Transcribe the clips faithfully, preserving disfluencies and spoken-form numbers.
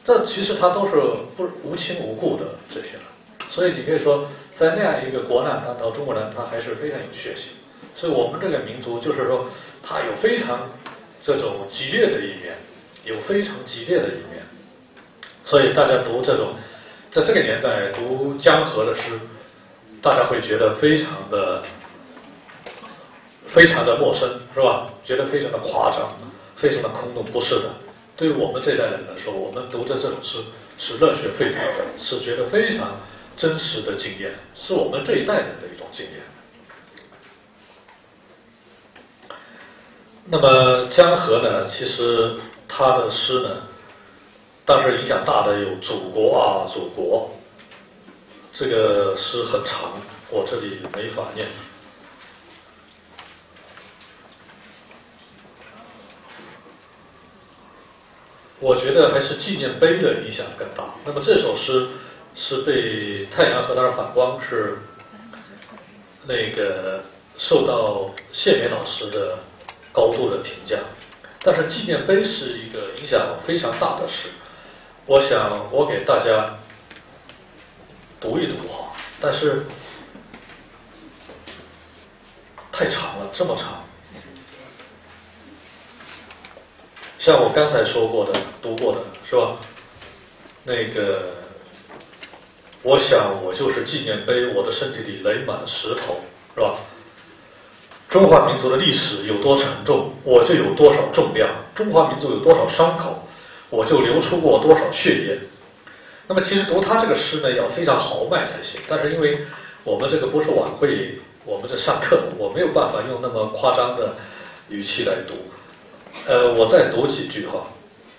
这其实他都是不无亲无故的这些人，所以你可以说，在那样一个国难当中，中国人他还是非常有血性。所以我们这个民族就是说，他有非常这种激烈的一面，有非常激烈的一面。所以大家读这种，在这个年代读江河的诗，大家会觉得非常的、非常的陌生，是吧？觉得非常的夸张，非常的空洞。不是的，对于我们这代人来说，我们读的这种诗是热血沸腾的，是觉得非常真实的经验，是我们这一代人的一种经验。那么江河呢，其实他的诗呢，当时影响大的有《祖国啊祖国》，这个诗很长，我这里没法念。我觉得还是纪念碑的影响更大。那么这首诗是被《太阳和它的反光》是那个受到谢冕老师的高度的评价，但是纪念碑是一个影响非常大的诗。我想我给大家读一读哈，但是太长了，这么长。像我刚才说过的、读过的，是吧？那个，我想我就是纪念碑，我的身体里垒满石头，是吧？中华民族的历史有多沉重，我就有多少重量；中华民族有多少伤口，我就流出过多少血液。那么，其实读他这个诗呢，要非常豪迈才行。但是，因为我们这个不是晚会，我们这上课，我没有办法用那么夸张的语气来读。呃，我再读几句哈。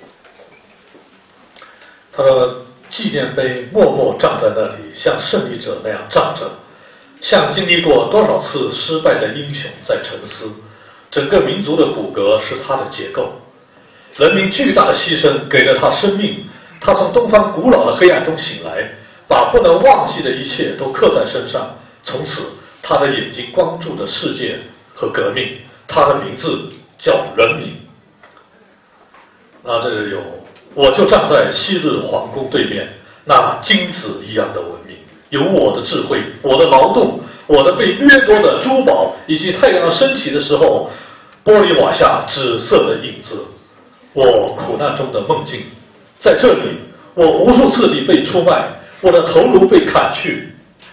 他说：“纪念碑默默站在那里，像胜利者那样站着，像经历过多少次失败的英雄在沉思。整个民族的骨骼是他的结构，人民巨大的牺牲给了他生命。他从东方古老的黑暗中醒来，把不能忘记的一切都刻在身上。从此，他的眼睛关注着世界和革命。他的名字叫人民。”啊，这里有，我就站在昔日皇宫对面，那金子一样的文明，有我的智慧，我的劳动，我的被掠夺的珠宝，以及太阳升起的时候，玻璃瓦下紫色的影子，我苦难中的梦境。在这里，我无数次地被出卖，我的头颅被砍去，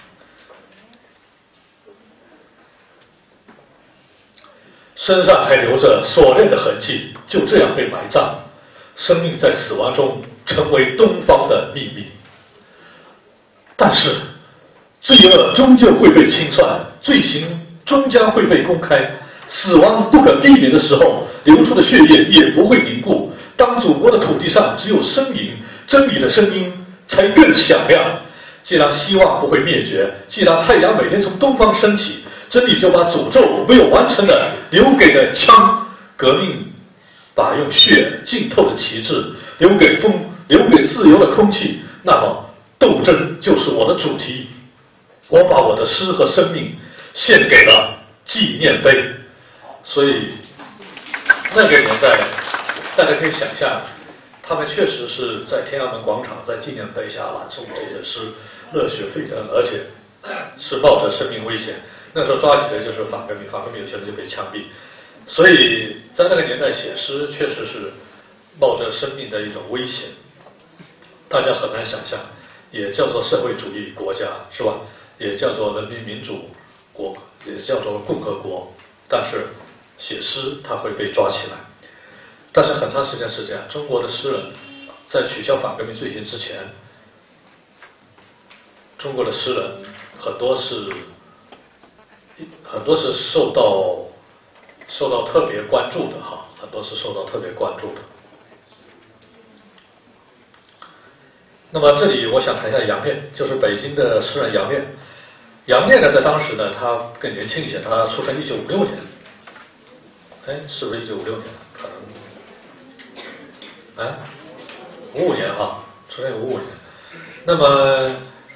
身上还留着锁链的痕迹，就这样被埋葬。生命在死亡中成为东方的秘密，但是罪恶终究会被清算，罪行终将会被公开。死亡不可避免的时候，流出的血液也不会凝固。当祖国的土地上只有呻吟，真理的声音才更响亮。既然希望不会灭绝，既然太阳每天从东方升起，真理就把诅咒没有完成的留给了枪。革命把用血浸透的旗帜留给风，留给自由的空气。那么，斗争就是我的主题。我把我的诗和生命献给了纪念碑。所以，那个年代，大家可以想象，他们确实是在天安门广场，在纪念碑下朗诵这些诗，热血沸腾，而且是冒着生命危险。那时候抓起来就是反革命，反革命有些人就被枪毙。所以在那个年代写诗，确实是冒着生命的一种危险，大家很难想象，也叫做社会主义国家，是吧？也叫做人民民主国，也叫做共和国。但是写诗他会被抓起来。但是很长时间是这样，中国的诗人在取消反革命罪行之前，中国的诗人很多是很多是受到受到特别关注的哈，很多是受到特别关注的。那么这里我想谈一下杨炼，就是北京的诗人杨炼。杨炼呢，在当时呢，他更年轻一些，他出生一九五六年，哎，是不是一九五六年？可能，哎，五五年哈，出生五五年。那么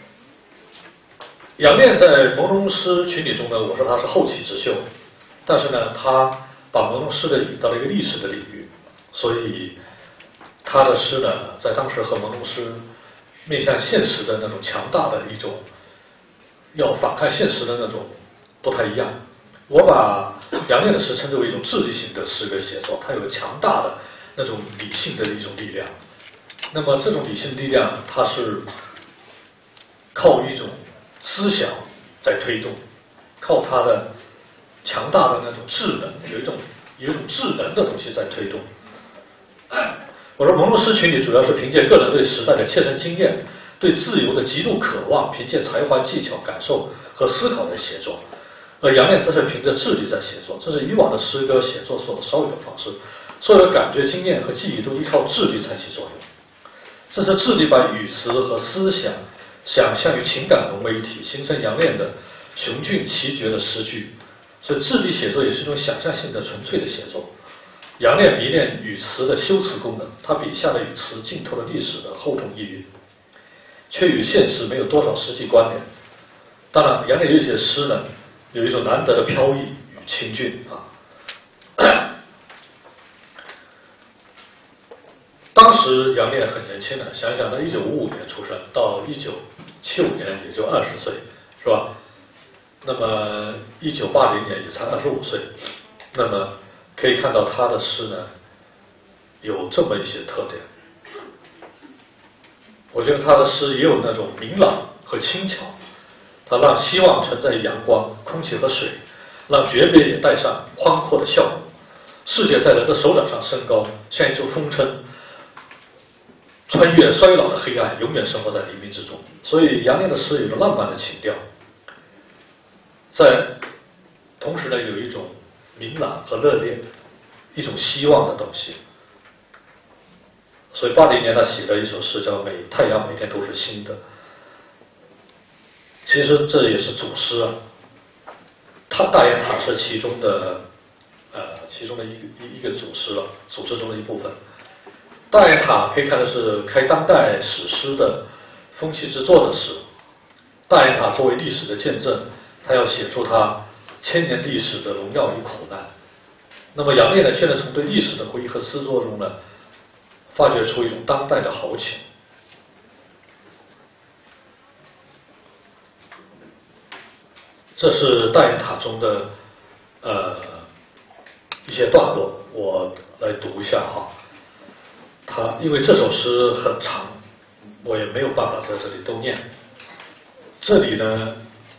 杨炼在朦胧诗群体中呢，我说他是后起之秀。但是呢，他把朦胧诗的引到了一个历史的领域，所以他的诗呢，在当时和朦胧诗面向现实的那种强大的一种要反抗现实的那种不太一样。我把杨炼的诗称之为一种智力型的诗歌写作，它有强大的那种理性的一种力量。那么这种理性力量，它是靠一种思想在推动，靠它的强大的那种智能，有一种有一种智能的东西在推动。我说朦胧诗群体主要是凭借个人对时代的切身经验，对自由的极度渴望，凭借才华、技巧、感受和思考来写作。而杨炼则是凭着智力在写作，这是以往的诗歌写作所稍有的方式。所有的感觉、经验和记忆都依靠智力才起作用。这是智力把语词和思想、想象与情感融为一体，形成杨炼的雄峻奇绝的诗句。所以智力写作也是一种想象性的纯粹的写作。杨炼迷恋语词的修辞功能，他笔下的语词浸透了历史的厚重意蕴，却与现实没有多少实际关联。当然，杨炼有一些诗呢，有一种难得的飘逸与清俊啊。当时杨炼很年轻的，想想他一九五五年出生，到一九七五年也就二十岁，是吧？那么一九八零年也才二十五岁，那么可以看到他的诗呢，有这么一些特点。我觉得他的诗也有那种明朗和轻巧，他让希望存在于阳光、空气和水，让诀别也带上宽阔的笑容。世界在人的手掌上升高，像一座风筝，穿越衰老的黑暗，永远生活在黎明之中。所以杨炼的诗有着浪漫的情调，在同时呢，有一种明朗和热烈，一种希望的东西。所以八零年他写了一首诗叫《每太阳每天都是新的》，其实这也是祖诗啊。他大雁塔是其中的呃其中的一个一一个祖诗了，祖诗中的一部分。大雁塔可以看的是开当代史诗的风气之作的诗。大雁塔作为历史的见证，他要写出他千年历史的荣耀与苦难。那么杨炼呢，现在从对历史的回忆和诗作中呢，发掘出一种当代的豪情。这是大雁塔中的呃一些段落，我来读一下哈。他因为这首诗很长，我也没有办法在这里都念。这里呢，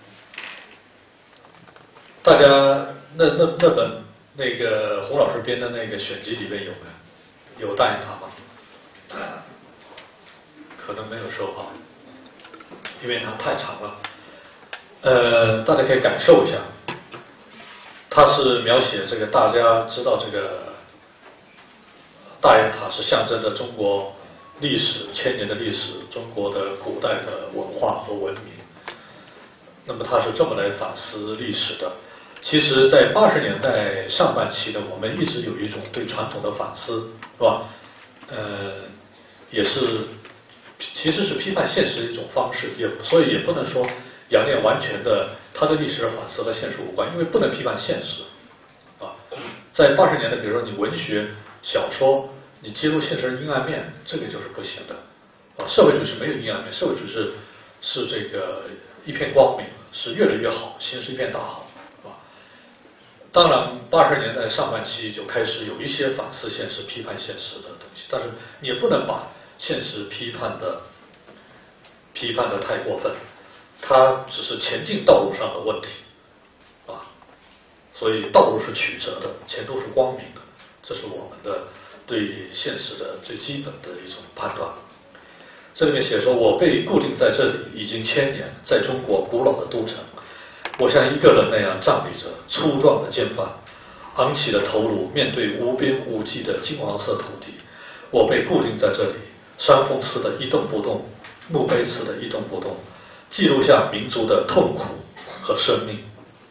大家那那那本那个洪老师编的那个选集里面有没有有大雁塔吗？啊，可能没有收好，因为它太长了。呃，大家可以感受一下，它是描写这个大家知道这个大雁塔是象征着中国历史千年的历史，中国的古代的文化和文明。那么它是这么来反思历史的。其实，在八十年代上半期呢，我们一直有一种对传统的反思，是吧？呃，也是其实是批判现实的一种方式，也所以也不能说杨炼完全的他的历史反思和现实无关，因为不能批判现实啊。在八十年代，比如说你文学小说，你揭露现实的阴暗面，这个就是不行的啊。社会主义是没有阴暗面，社会主义是是这个一片光明，是越来越好，形势一片大好啊。当然，八十年代上半期就开始有一些反思现实、批判现实的东西，但是你也不能把现实批判的批判的太过分，它只是前进道路上的问题啊。所以道路是曲折的，前途是光明的，这是我们的对现实的最基本的一种判断。这里面写说，我被固定在这里已经千年，在中国古老的都城，我像一个人那样站立着，粗壮的肩膀，昂起的头颅，面对无边无际的金黄色土地。我被固定在这里，山峰似的一动不动，墓碑似的一动不动，记录下民族的痛苦和生命。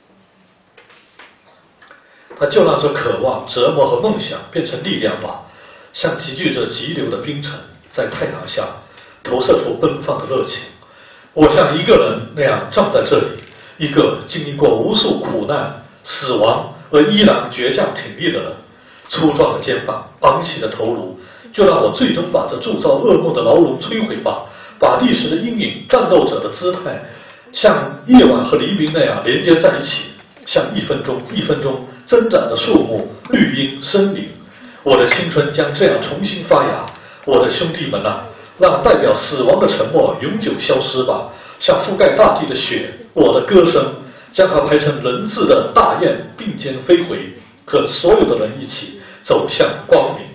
他就让这渴望、折磨和梦想变成力量吧，像集聚着急流的冰层，在太阳下投射出奔放的热情。我像一个人那样站在这里，一个经历过无数苦难、死亡而依然倔强挺立的人，粗壮的肩膀，昂起的头颅， 就让我最终把这铸造噩梦的牢笼摧毁吧，把历史的阴影、战斗者的姿态，像夜晚和黎明那样连接在一起，像一分钟一分钟增长的树木、绿荫、森林。我的青春将这样重新发芽。我的兄弟们啊，让代表死亡的沉默永久消失吧，像覆盖大地的雪。我的歌声将它排成人字的大雁并肩飞回，和所有的人一起走向光明。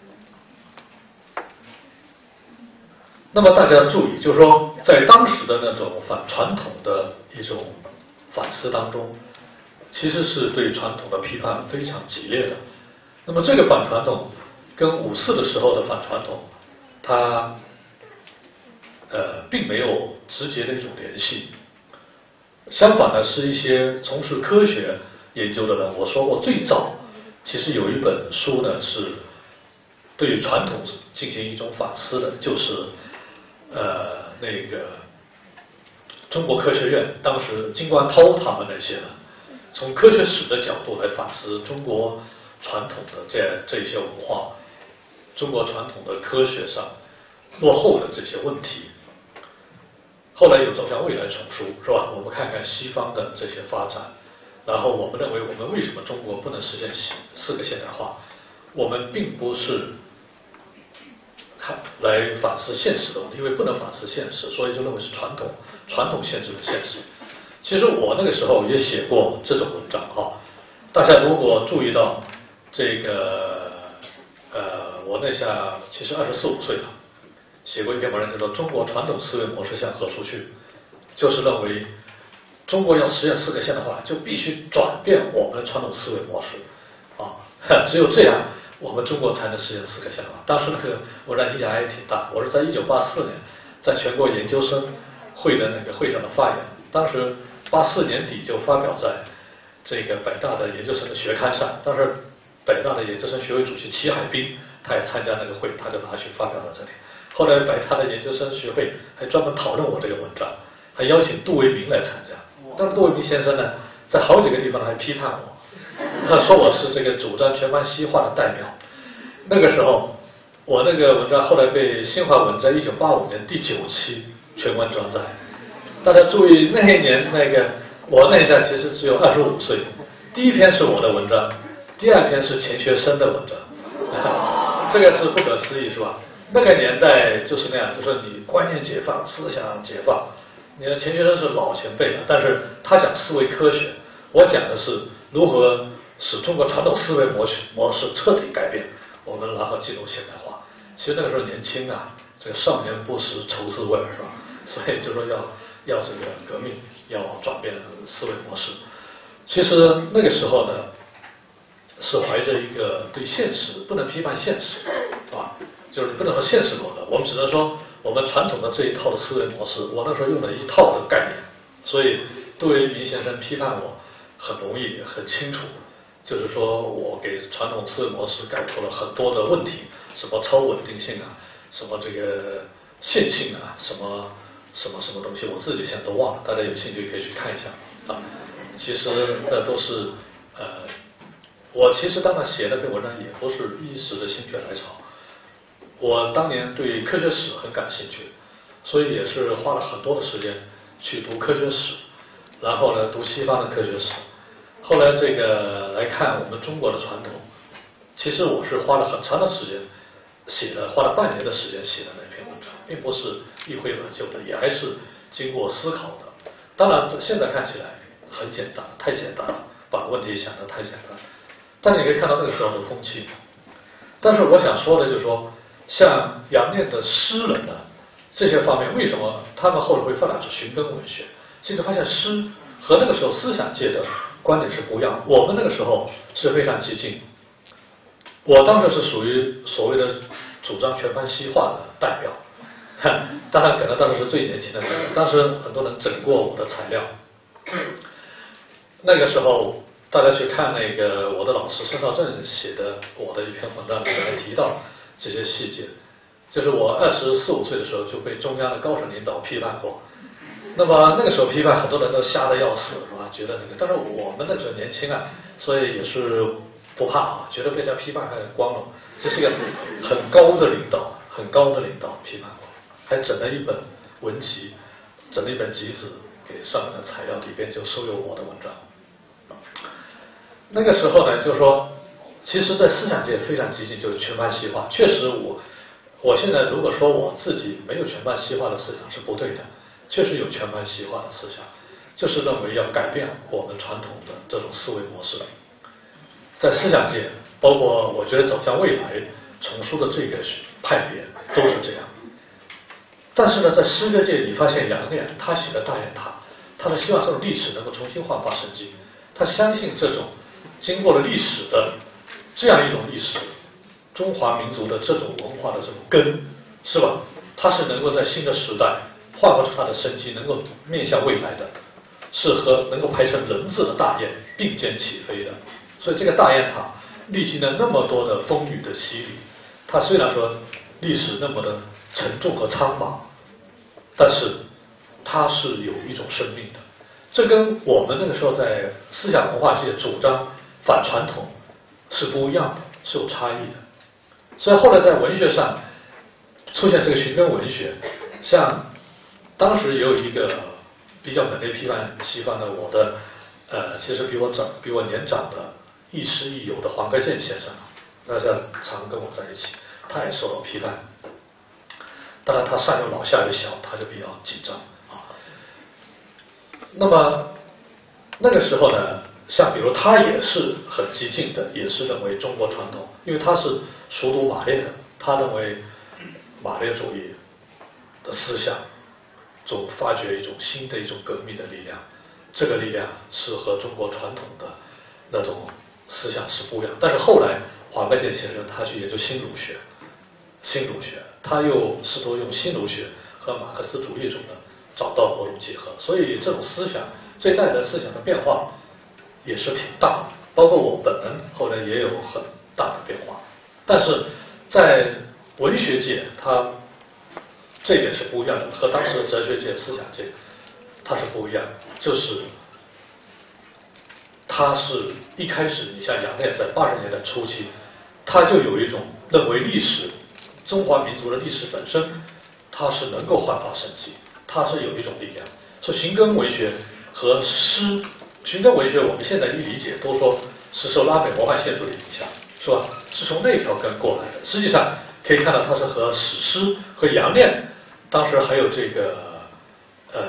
那么大家注意，就是说，在当时的那种反传统的一种反思当中，其实是对传统的批判非常激烈的。那么这个反传统跟五四的时候的反传统，它呃并没有直接的一种联系。相反呢，是一些从事科学研究的人，我说过，最早其实有一本书呢是对传统进行一种反思的，就是呃那个中国科学院当时金观涛他们那些人，从科学史的角度来反思中国传统的这这些文化，中国传统的科学上落后的这些问题。后来有走向未来丛书，是吧？我们看看西方的这些发展，然后我们认为我们为什么中国不能实现四个现代化？我们并不是看来反思现实的问题，因为不能反思现实，所以就认为是传统传统限制了现实。其实我那个时候也写过这种文章哈，大家如果注意到这个呃，我那下其实二十四五岁了。写过一篇文章叫做《中国传统思维模式向何处去》，就是认为中国要实现四个现代化，就必须转变我们的传统思维模式啊，只有这样，我们中国才能实现四个现代化。当时那个文章影响还挺大，我是在一九八四年在全国研究生会的那个会上的发言，当时八四年底就发表在这个北大的研究生的学刊上，当时北大的研究生学会主席齐海滨他也参加那个会，他就拿去发表在这里。后来北大的研究生学会还专门讨论我这个文章，还邀请杜维明来参加。但是杜维明先生呢，在好几个地方还批判我，他说我是这个主张全盘西化的代表。那个时候，我那个文章后来被新华文在一九八五年第九期全文转载。大家注意，那一年那个我那下其实只有二十五岁，第一篇是我的文章，第二篇是钱学森的文章，这个是不可思议，是吧？那个年代就是那样，就是你观念解放、思想解放。你的钱学森是老前辈了，但是他讲思维科学，我讲的是如何使中国传统思维模式模式彻底改变，我们然后进入现代化。其实那个时候年轻啊，这个少年不识愁滋味，是吧？所以就说要要这个革命，要转变思维模式。其实那个时候呢，是怀着一个对现实不能批判现实，是吧？就是不能说现实论的，我们只能说我们传统的这一套的思维模式，我那时候用了一套的概念，所以杜维明先生批判我很容易很清楚，就是说我给传统思维模式概括了很多的问题，什么超稳定性啊，什么这个线性啊，什么什么什么东西，我自己现在都忘了，大家有兴趣可以去看一下啊。其实那都是呃，我其实当然写那篇文章也不是一时的心血来潮。我当年对科学史很感兴趣，所以也是花了很多的时间去读科学史，然后呢读西方的科学史。后来这个来看我们中国的传统，其实我是花了很长的时间写的，花了半年的时间写的那篇文章，并不是一挥而就的，也还是经过思考的。当然现在看起来很简单，太简单了，把问题想得太简单。但你可以看到那个时候的风气。但是我想说的就是说，像杨念的诗人呢，这些方面为什么他们后来会发展出寻根文学？其实发现诗和那个时候思想界的观点是不一样。我们那个时候是非常激进，我当时是属于所谓的主张全盘西化的代表，当然可能当时是最年轻的代表，当时很多人整过我的材料。那个时候大家去看那个我的老师孙兆正写的我的一篇文章里面还提到这些细节，就是我二十四五岁的时候就被中央的高层领导批判过。那么那个时候批判很多人都吓得要死，是吧？觉得那个，但是我们那时候年轻啊，所以也是不怕啊，觉得被他批判还很光荣，这是一个很高的领导，很高的领导批判我，还整了一本文集，整了一本集子给上面的材料，里边就收有我的文章。那个时候呢，就是说，其实，在思想界非常激进，就是全盘西化。确实我，我现在如果说我自己没有全盘西化的思想是不对的，确实有全盘西化的思想，就是认为要改变我们传统的这种思维模式。在思想界，包括我觉得走向未来丛书的这个派别都是这样。但是呢，在诗歌界，你发现杨炼他写的《大雁塔》，他是希望这种历史能够重新焕发生机，他相信这种经过了历史的这样一种历史，中华民族的这种文化的这种根，是吧？它是能够在新的时代焕发出它的生机，能够面向未来的，是和能够排成人字的大雁并肩起飞的。所以这个大雁塔历经了那么多的风雨的洗礼，它虽然说历史那么的沉重和苍茫，但是它是有一种生命的。这跟我们那个时候在思想文化界主张反传统是不一样的，是有差异的。所以后来在文学上出现这个寻根文学，像当时也有一个比较猛烈批判西方的我的呃，其实比我长比我年长的亦师亦友的黄克健先生，大家常跟我在一起，他也受到批判。当然他上有老下有小，他就比较紧张啊。那么那个时候呢，像比如他也是很激进的，也是认为中国传统，因为他是熟读马列的，他认为马列主义的思想总发掘一种新的一种革命的力量，这个力量是和中国传统的那种思想是不一样。但是后来黄克健先生他去研究新儒学，新儒学他又试图用新儒学和马克思主义中的找到某种结合，所以这种思想这一代人思想的变化也是挺大的，包括我本人后来也有很大的变化。但是在文学界，它这点是不一样的，和当时的哲学界、思想界它是不一样，就是它是一开始，你像杨炼在八十年代初期，他就有一种认为历史，中华民族的历史本身，它是能够焕发生机，它是有一种力量。说寻根文学和诗，寻根文学我们现在一理解都说是受拉美魔幻现实的影响，是吧？是从那条根过来的。实际上可以看到，它是和史诗和杨炼，当时还有这个呃。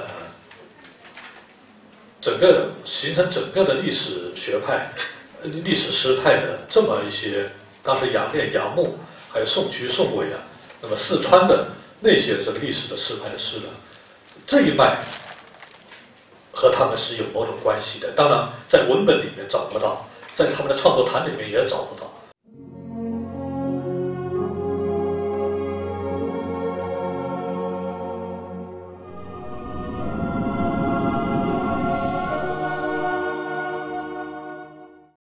整个形成整个的历史学派、历史诗派的这么一些，当时杨炼、杨牧，还有宋渠、宋伟啊，那么四川的那些这个历史的诗派的诗人，这一脉和他们是有某种关系的。当然，在文本里面找不到，在他们的创作坛里面也找不到，